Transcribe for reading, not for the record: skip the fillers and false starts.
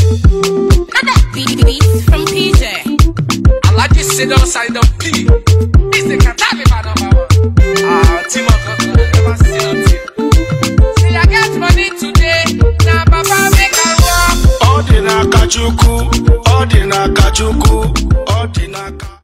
Beats from PJ. I like you sit outside the P. It's the Katami man number one. Team up, never seen a team. Say I get money today, now Papa make a walk. Ordina kachuku, ordina kachuku, ordina.